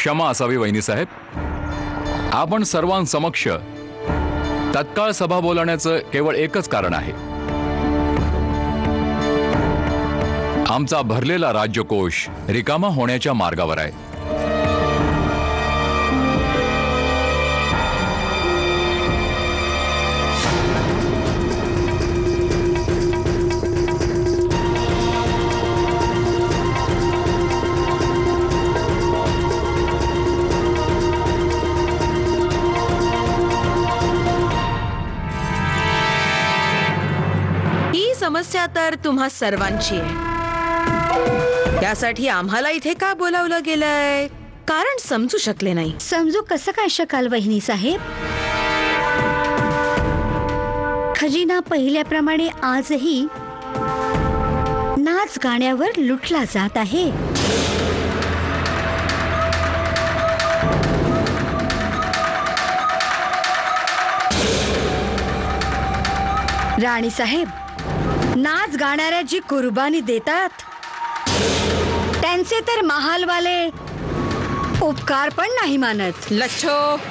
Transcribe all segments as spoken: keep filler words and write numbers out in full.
क्षमा असावी वहिनी साहेब. आपण सर्वांसमक्ष तत्काळ सभा बोलावण्याचं केवळ एकच कारण आहे. आमचा भरलेला राज्यकोष रिकामा होण्याच्या मार्गावर आहे. समस्या तर तुम्हा सर्वांची आहे. त्यासाठी आम्हाला इथे का बोलावलं गेलंय कारण समजू शकले नाही. समजू कसं काय शकाल वहिनी साहेब? खजिना पहिल्याप्रमाणे आजही नाच गाण्यावर लुटला जात आहे. राणी साहेब, नाच गाणाऱ्या जी कुर्बानी देतात त्यांचे तर महालवाले उपकार पण नाही मानत. लच्छो,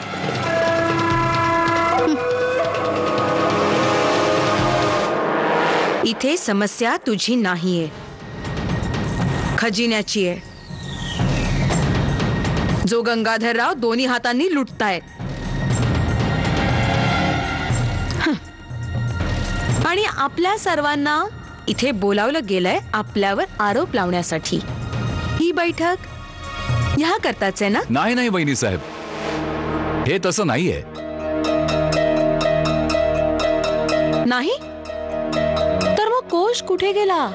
इथे समस्या तुझी नाहीये, खजिन्याची आहे, जो गंगाधरराव दोन्ही हातांनी लुटतायत. आणि आपल्या सर्वांना इथे बोलावलं गेलंय आपल्यावर आरोप लावण्यासाठी. ही बैठक ह्या करताच आहे ना? नाही नाही वहिनी साहेब, हे तसं नाहीये. नाही तर मग कोश कुठे गेला?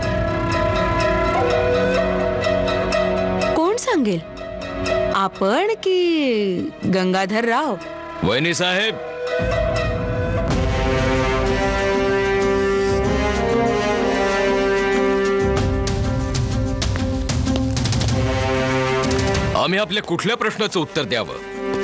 कोण सांगेल, आपण की गंगाधरराव? वहिनी साहेब, आम्ही आपल्या कुठल्या प्रश्नाचं उत्तर द्यावं?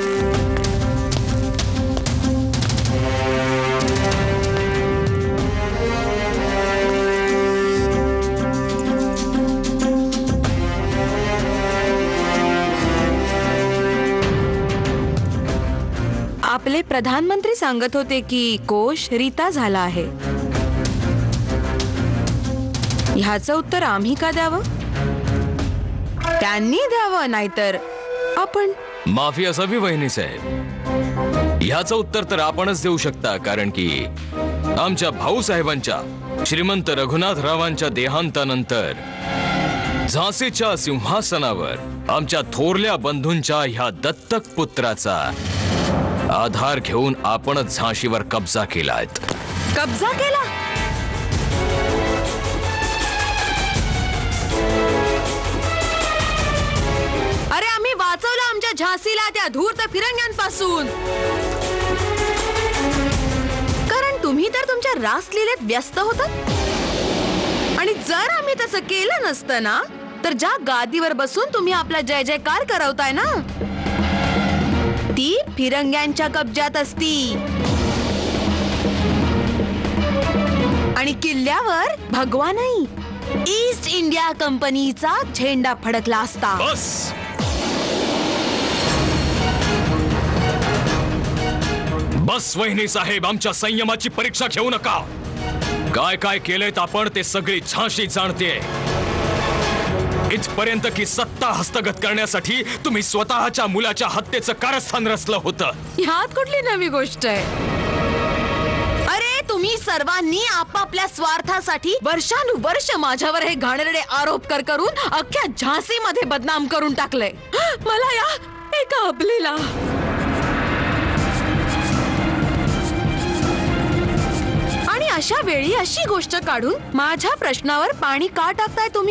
आपले प्रधानमंत्री सांगत होते की कोश रिता झाला आहे. ह्याचं उत्तर आम्ही का द्यावं? त्यांनी द्यावं, नाहीतर आपण. माफी असावी वहिनी साहेब, ह्याचं उत्तर तर आपणच देऊ शकता, कारण की आमच्या भाऊसाहेबांच्या श्रीमंत रघुनाथरावांच्या देहांतानंतर झाशीच्या सिंहासनावर आमच्या थोरल्या बंधूंच्या ह्या दत्तक पुत्राचा आधार घेऊन आपणच झाशीवर कब्जा केलाय. कब्जा केला? अरे आम्ही वाचवलं आमच्या झाशीला त्या धूर्त फिरंग्यांपासून. कारण तुम्ही तर तुमच्या रासलीलेत व्यस्त होतात. आणि जर आम्ही तसं केलं नसतं ना, तर ज्या गादीवर बसून तुम्ही आपला जय जयकार करवताय ना, ती फिरंग्यांच्या कब्जात असती. आणि किल्ल्यावर भगवानही ईस्ट इंडिया कंपनीचा झेंडा फडकला असता. बस बस वहिनी साहेब, आमच्या संयमाची परीक्षा घेऊ नका. काय काय केलंय आपण ते सगळी झाशी जाणते. इथपर्यंत की सत्ता हस्तगत करण्यासाठी तुम्ही स्वतःच्या मुलाच्या हत्येचं कारस्थान रचलं होतं. ह्यात कुठली नवी गोष्ट आहे? अरे तुम्ही सर्वांनी आपापल्या स्वार्थासाठी वर्षानुवर्ष माझ्यावर हे घाणेरडे आरोप कर करून अख्ख्या झाशीमध्ये बदनाम करून टाकले. मला या एका अबलेला आणि अशा वेळी अशी गोष्ट काढून माझ्या प्रश्नावर पाणी का टाकताय तुम्ही?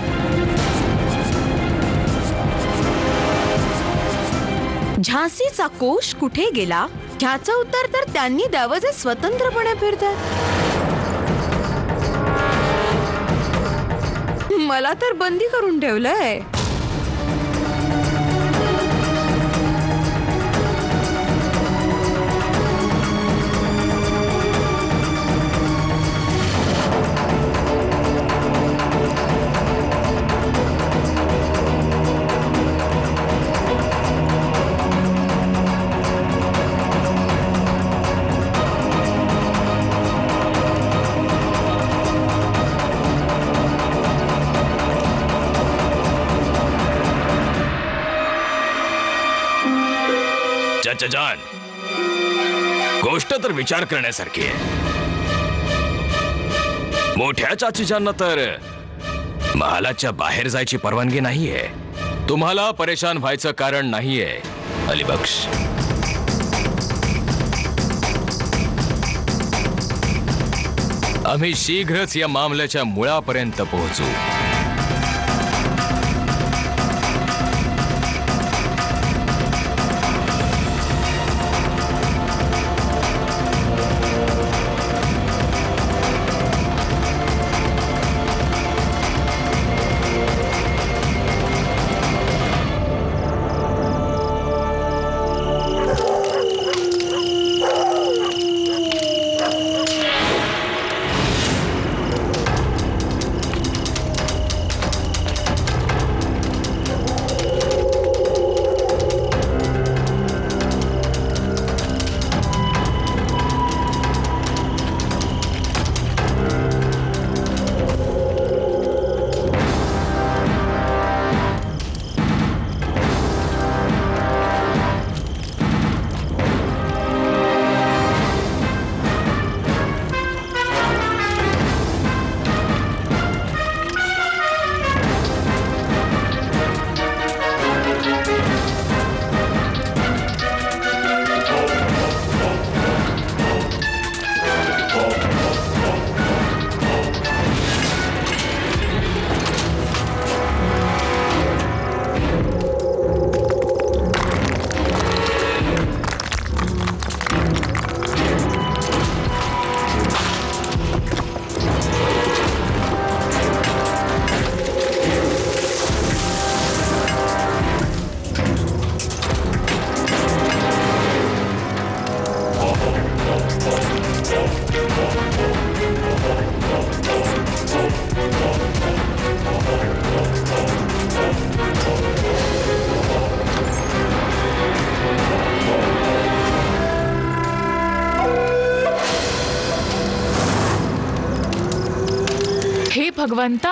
झाशीचा कोश कुठे गेला ह्याचं उत्तर तर त्यांनी द्यावं जे स्वतंत्रपणे फिरतात. मला तर बंदी करून ठेवलंय. चाचा जान, गोष्ट तर विचार करण्यासारखी आहे. मोठ्या चाचीजांना तर महालाच्या बाहेर जायची परवानगी नाहीये. तुम्हाला परेशान व्हायचं कारण नाहीये अलीबक्ष. आम्ही शीघ्रच या मामल्याच्या मुळापर्यंत पोहोचू. हे भगवंता,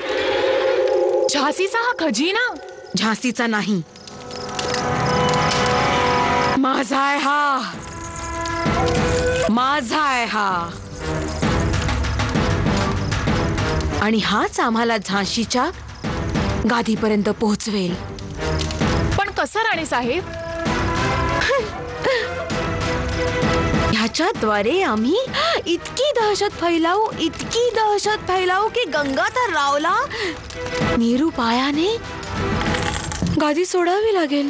झाशीचा हा खजिना झाशीचा नाही, माझा आहे हा, माझा आहे हा. आणि हाच आम्हाला झाशीच्या गादीपर्यंत पोहोचवेल. पण कसं राणे साहेब? ह्याच्याद्वारे आम्ही इतकी दहशत फैलावू, इतकी दहशत फैलावू की गंगाधर रावला निरुपायाने गादी सोडावी लागेल.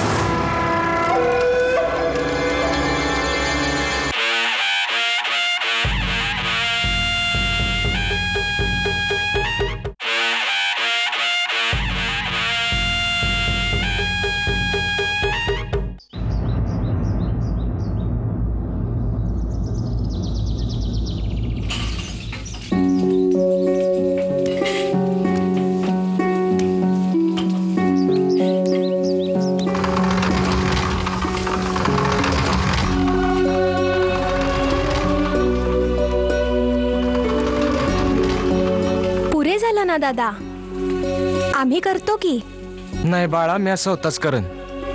ना दादा, आम्ही करतो की. नाही बाळा, मी स्वतःच करन.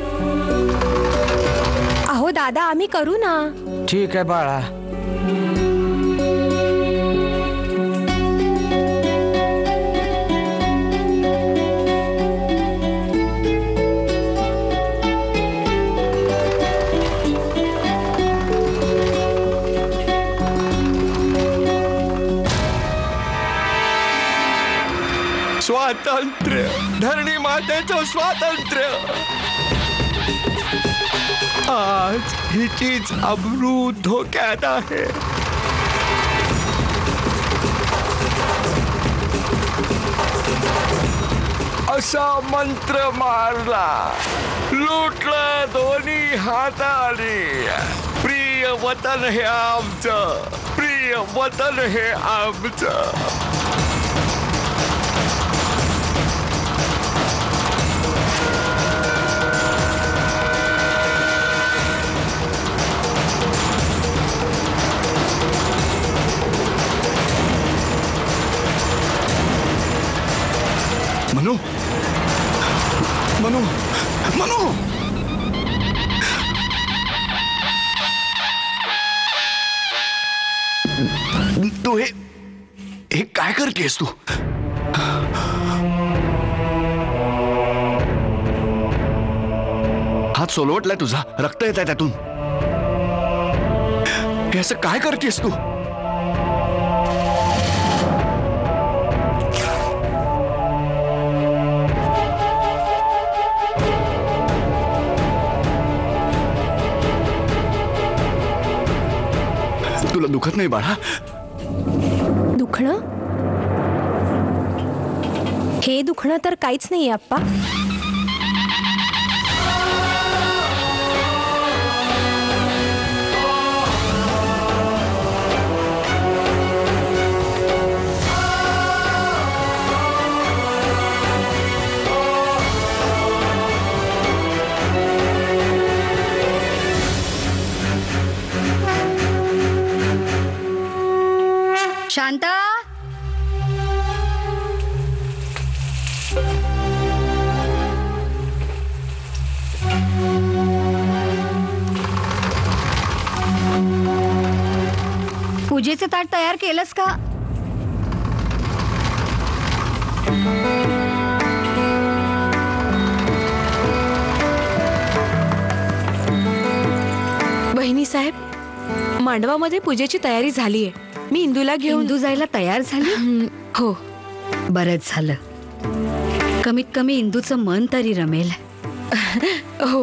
अहो दादा, आम्ही करू ना. ठीक आहे बाळा. स्वातंत्र्य, धरणी मातेचं स्वातंत्र्य. आज हिचीच अब्रू धोक्यात आहे. असा मंत्र मारला, लुटलं दोन्ही हाताने. प्रिय वतन हे आमचं, प्रिय वतन हे आमचं. मनु, मनु, मनु, तू हे हे काय करतेस तू? हात सोलवटलाय तुझा, रक्त येत आहे त्यातून. हे असं काय करतेस तू? तुला दुखत नाही बाळा? दुखणं? हे दुखणं तर काहीच नाही आप्पा. शांता, पूजेचं ताट तयार केलंस का? बहिणी साहेब, मांडवामध्ये पूजेची तयारी झालीये. मी इंदूला घेऊन इंदू जायला तयार झाली? हं, हो. बरंच झालं. कमीत कमी इंदूचं मन तरी रमेल. हो.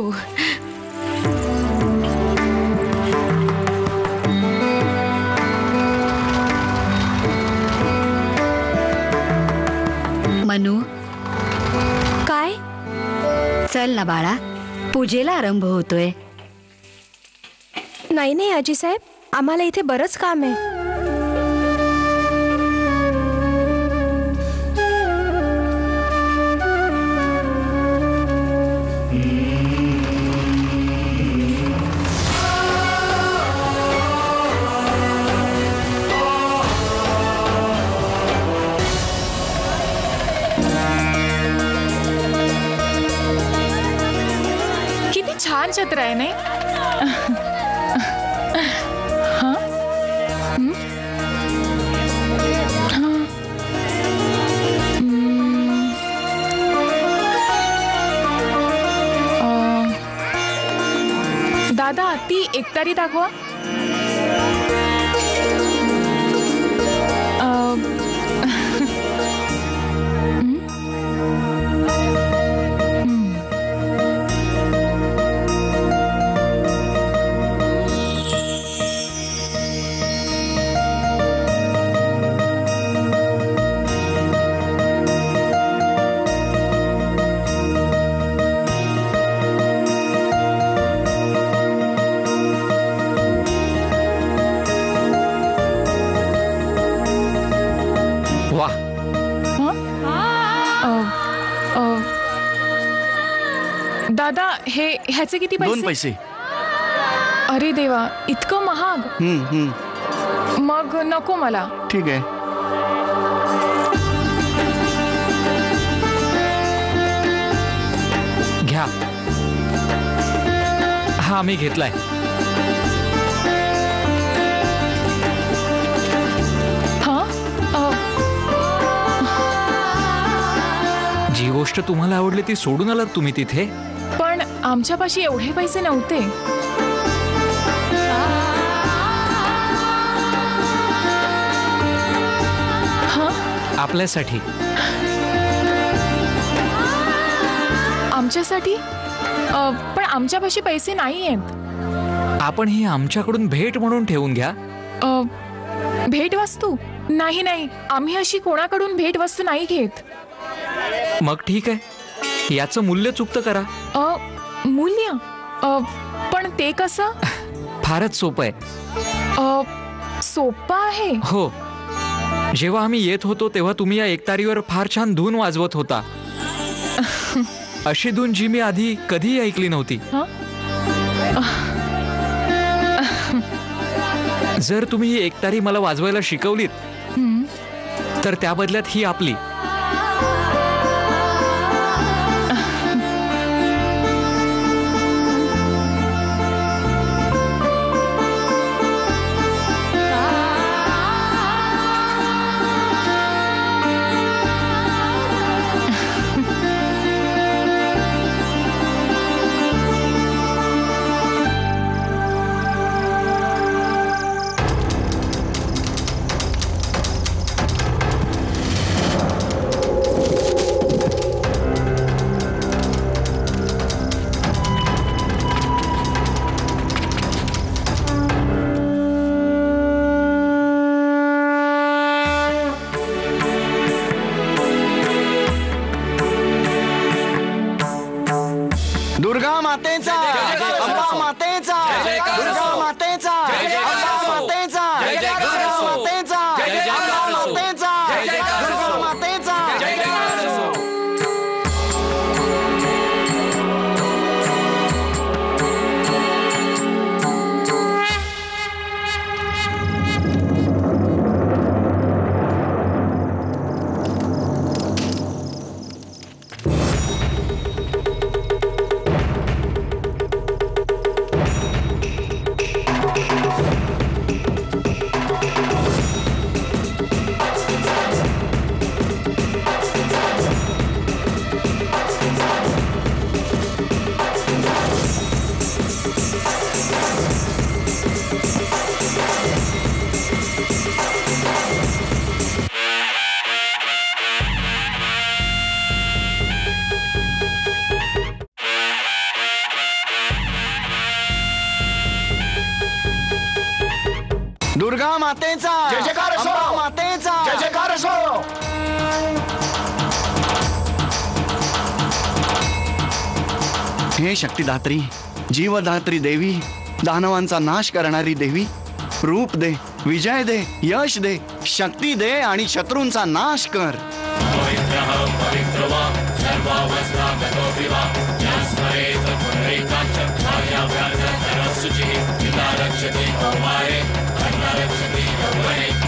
मनू, काय? चल ना बाळा, पूजेला आरंभ होतोय. नाही नाही आजी साहेब, आम्हाला इथे बरंच काम आहे. किती छान छत्र आहे नाही? हा? हं? हा. हम्म. अं, दादा ती एकतारी दाखवा. अं, हं? हं. वा, अ, अ, दादा हे ह्याचे किती दोन पैसे? पैसे. अरे देवा, इतकं महाग. हम्म हम्म मग नको मला. ठीक आहे. घ्या. हा मी घेतलाय. हा? अ, जी गोष्ट तुम्हाला आवडली ती सोडून आलात तुम्ही तिथे. पण आमच्यापाशी एवढे पैसे नव्हते. हा? आपल्यासाठी. आमच्यासाठी? अ, पण आमच्यापाशी पैसे नाही आहेत. आपण ही आमच्याकडून भेट म्हणून ठेवून घ्या. अ, भेटवस्तू? नाही नाही, आम्ही अशी कोणाकडून भेटवस्तू नाही घेत. मग ठीक आहे, याचं मूल्य चुकतं करा. अ, मूल्य? अ, पण ते कसं? फारच सोपं आहे. अ, सोपं आहे? हो, जेव्हा आम्ही येत होतो तेव्हा तुम्ही या एकतारीवर फार छान धून वाजवत होता. अशी धून जी मी आधी कधीही ऐकली नव्हती. हा? जर तुम्ही ही एकतारी मला वाजवायला शिकवलीत हं. तर त्या बदल्यात ही आपली. मातेचा जय जयकार असो. मातेचा जय जयकार असो. मातेचा जय जयकार असो. दुर्गा मातेचा जय जयकार असो. अंबा मातेचा जय जयकार असो. हे शक्तिदात्री जीवदात्री देवी, दानवांचा नाश करणारी देवी, रूप दे, विजय दे, यश दे, शक्ती दे आणि शत्रूंचा नाश कर. रक्षते